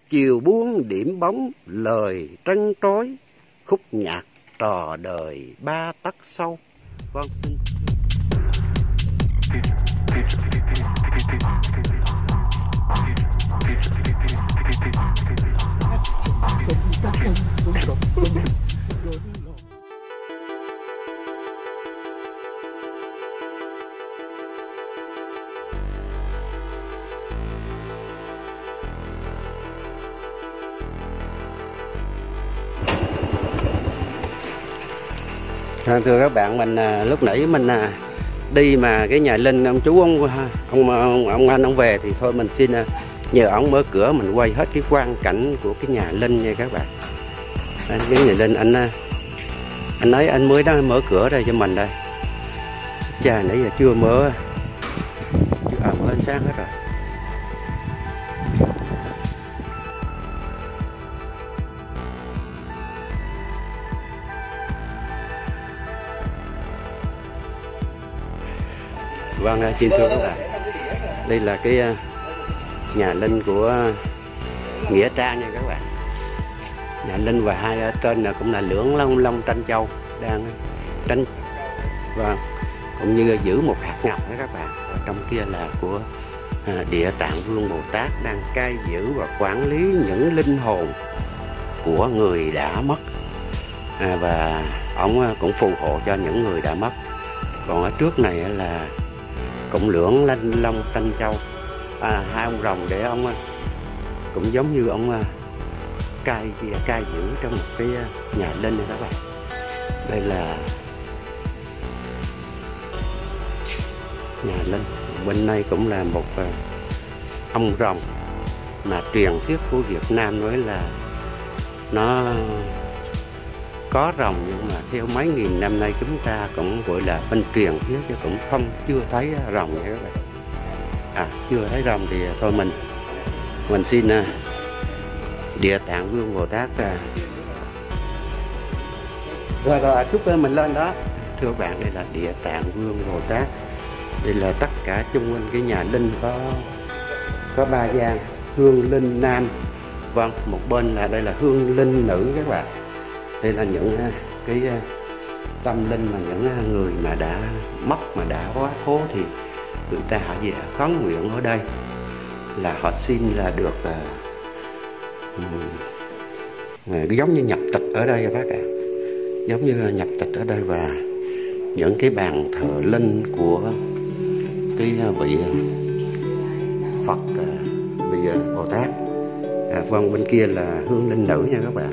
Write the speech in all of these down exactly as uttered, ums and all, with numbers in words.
chiều buông điểm bóng lời trân trối, khúc nhạc trò đời ba tấc sâu. Vâng, xin thưa các bạn, mình à, lúc nãy mình à, đi mà cái nhà Linh ông chú ông ông ông, ông anh ông về thì thôi mình xin à, nhờ ông mở cửa mình quay hết cái quang cảnh của cái nhà Linh nha các bạn. Đấy, cái nhà Linh anh anh nói anh mới đang mở cửa đây cho mình đây. Chà, nãy giờ chưa mở, chưa à, mở ánh sáng hết rồi. Vâng, xin thưa các bạn, đây là cái nhà Linh của Nghĩa Trang nha các bạn. Nhà Linh và hai ở trên là cũng là Lưỡng Long Long Tranh Châu đang tranh, vâng, cũng như giữ một hạt ngọc đó các bạn. Ở trong kia là của à, Địa Tạng Vương Bồ Tát đang cai giữ và quản lý những linh hồn của người đã mất, à, và ông cũng phù hộ cho những người đã mất. Còn ở trước này là cũng Lưỡng Lanh Long Tranh Châu, à, hai ông rồng để ông cũng giống như ông cai cai giữ trong một cái nhà Linh này các bạn. Đây là nhà Linh, bên này cũng là một ông rồng mà truyền thuyết của Việt Nam nói là nó có rồng, nhưng mà theo mấy nghìn năm nay chúng ta cũng gọi là bên truyền thuyết chứ cũng không chưa thấy rồng nha các bạn. À, chưa thấy rồng thì thôi mình mình xin uh, Địa Tạng Vương Bồ Tát uh, rồi rồi chúc mình lên đó. Thưa các bạn, đây là Địa Tạng Vương Bồ Tát. Đây là tất cả chung quanh cái nhà Linh có có ba gian hương linh nam. Vâng, một bên là đây là hương linh nữ các bạn. Đây là những cái tâm linh mà những người mà đã mất, mà đã quá cố thì người ta họ về khấn nguyện ở đây là họ xin là được uh, giống như nhập tịch ở đây các bạn, giống như nhập tịch ở đây. Và những cái bàn thờ linh của cái vị Phật uh, vị Bồ Tát. À, vâng, bên kia là hương linh nữ nha các bạn.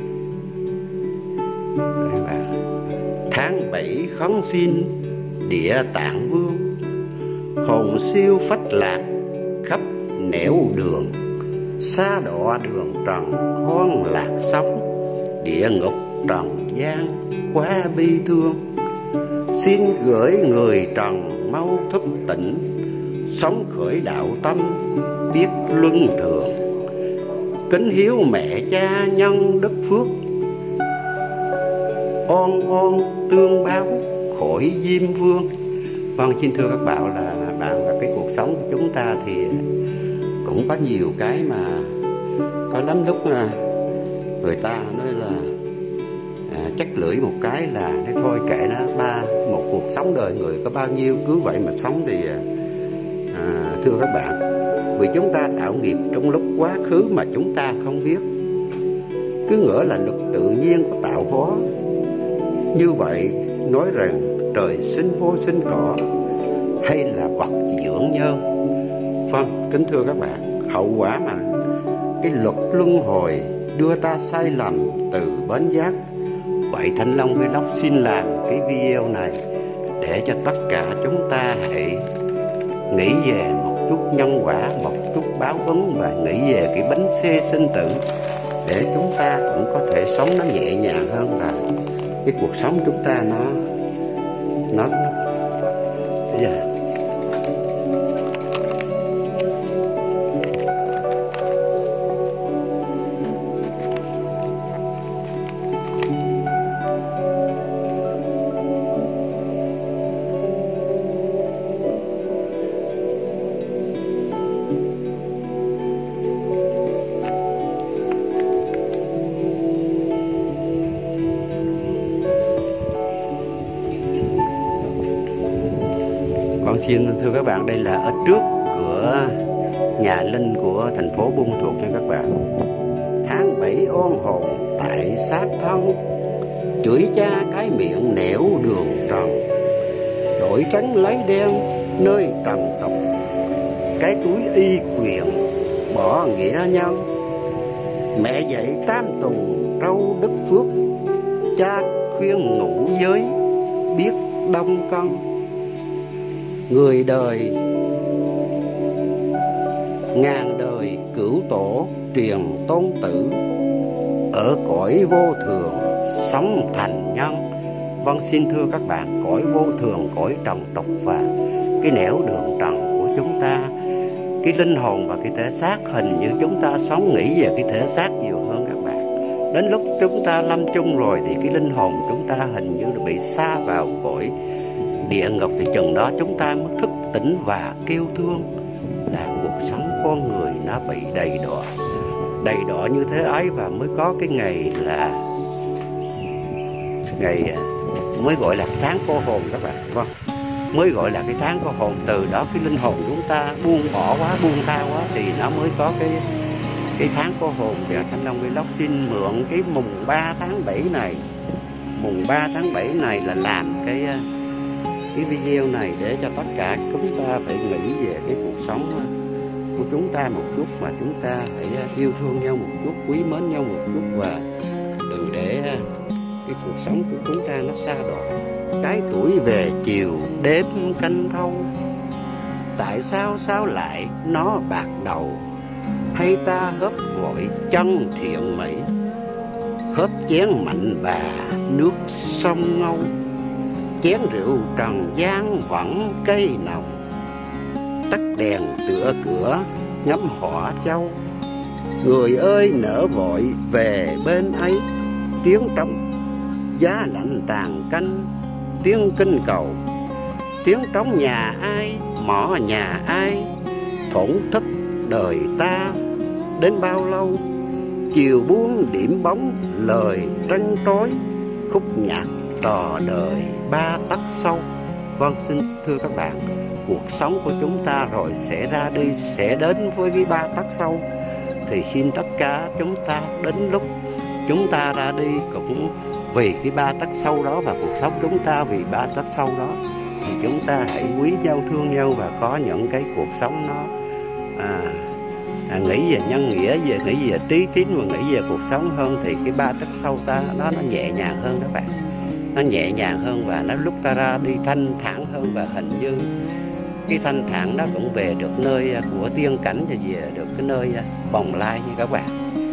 Đây, bạn. Tháng bảy khấn xin Địa Tạng Vương, hồn siêu phách lạc khắp nẻo đường, xa đọa đường trần hoang lạc sống, địa ngục trần gian quá bi thương. Xin gửi người trần mau thức tỉnh, sống khởi đạo tâm biết luân thường. Kính hiếu mẹ cha nhân đức phước, oan oan tương báo khỏi Diêm Vương. Vâng, xin thưa các bạn là bạn là cái cuộc sống của chúng ta thì cũng có nhiều cái mà có lắm lúc người ta nói là à, chắc lưỡi một cái là thế thôi kệ nó, ba một cuộc sống đời người có bao nhiêu cứ vậy mà sống thì à, thưa các bạn, vì chúng ta tạo nghiệp trong lúc quá khứ mà chúng ta không biết, cứ ngỡ là luật tự nhiên của tạo hóa. Như vậy nói rằng trời sinh vô sinh cỏ, hay là vật dưỡng nhân. Vâng, kính thưa các bạn, hậu quả mà cái luật luân hồi đưa ta sai lầm từ bến giác. Vậy Thanh Long Vlog xin làm cái video này để cho tất cả chúng ta hãy nghĩ về một chút nhân quả, một chút báo ứng, và nghĩ về cái bánh xe sinh tử để chúng ta cũng có thể sống nó nhẹ nhàng hơn, và cái cuộc sống chúng ta nó nó yeah. Xin thưa các bạn, đây là ở trước cửa nhà linh của thành phố Buôn Thuột nha các bạn. Tháng bảy oan hồn tại xác thân, chửi cha cái miệng nẻo đường trần, đổi trắng lấy đen nơi trần tục, cái túi y quyền bỏ nghĩa nhân. Mẹ dạy tam tùng trâu đức phước, cha khuyên ngủ giới biết đông cân. Người đời ngàn đời cửu tổ truyền tôn tử, ở cõi vô thường sống thành nhân. Vâng, xin thưa các bạn, cõi vô thường, cõi trần tục và cái nẻo đường trần của chúng ta, cái linh hồn và cái thể xác, hình như chúng ta sống nghĩ về cái thể xác nhiều hơn các bạn. Đến lúc chúng ta lâm chung rồi thì cái linh hồn chúng ta hình như là bị xa vào cõi địa ngục, thì chừng đó chúng ta mới thức tỉnh và kêu thương là cuộc sống con người nó bị đầy đọa đầy đọa như thế ấy, và mới có cái ngày là ngày mới gọi là tháng cô hồn các bạn. Vâng, mới gọi là cái tháng cô hồn. Từ đó cái linh hồn chúng ta buông bỏ quá, buông tha quá thì nó mới có cái cái tháng cô hồn. Để Thanh Long Vlog xin mượn cái mùng ba tháng bảy này, mùng ba tháng bảy này là làm cái cái video này để cho tất cả chúng ta phải nghĩ về cái cuộc sống của chúng ta một chút, mà chúng ta phải yêu thương nhau một chút, quý mến nhau một chút, và đừng để cái cuộc sống của chúng ta nó xa đọa. Cái tuổi về chiều đêm canh thâu, tại sao sao lại nó bạc đầu, hay ta hớp vội chân thiện mỹ, hớp chén mạnh bà nước sông ngâu, chén rượu trần gian vẫn cây nồng, tắt đèn tựa cửa ngắm hỏa châu. Người ơi nỡ vội về bên ấy, tiếng trống giá lạnh tàn canh, tiếng kinh cầu, tiếng trống nhà ai mỏ nhà ai, thổn thức đời ta đến bao lâu. Chiều buông điểm bóng lời trân trối, khúc nhạc trò đời ba tấc sâu. Vâng, xin thưa các bạn, cuộc sống của chúng ta rồi sẽ ra đi, sẽ đến với cái ba tấc sâu, thì xin tất cả chúng ta đến lúc chúng ta ra đi cũng vì cái ba tấc sâu đó, và cuộc sống chúng ta vì ba tấc sâu đó, thì chúng ta hãy quý nhau, thương nhau và có những cái cuộc sống nó à, à, nghĩ về nhân nghĩa, về nghĩ về trí tín và nghĩ về cuộc sống hơn, thì cái ba tấc sâu ta nó nó nhẹ nhàng hơn đó bạn. Nó nhẹ nhàng hơn và nó lúc ta ra đi thanh thản hơn, và hình như cái thanh thản đó cũng về được nơi của tiên cảnh và về được cái nơi bồng lai như các bạn.